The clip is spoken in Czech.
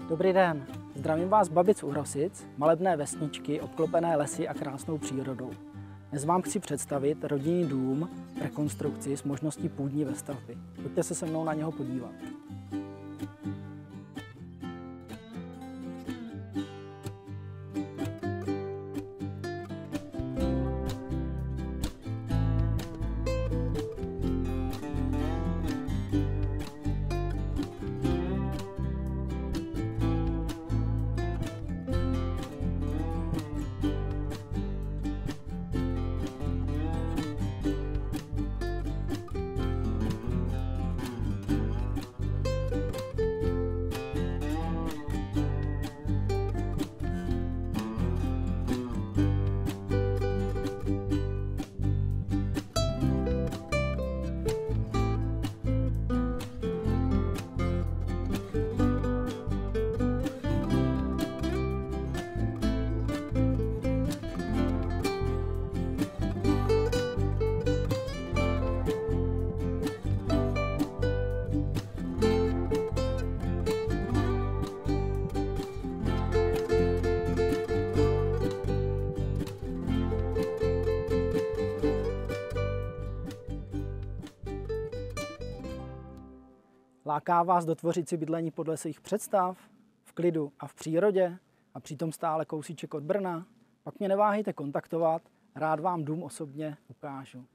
Dobrý den, zdravím vás z Babic u Rosic, malebné vesničky obklopené lesy a krásnou přírodou. Dnes vám chci představit rodinný dům v rekonstrukci s možností půdní vestavby. Pojďte se se mnou na něho podívat. Láká vás dotvořit si bydlení podle svých představ, v klidu a v přírodě a přitom stále kousíček od Brna? Pak mě neváhejte kontaktovat, rád vám dům osobně ukážu.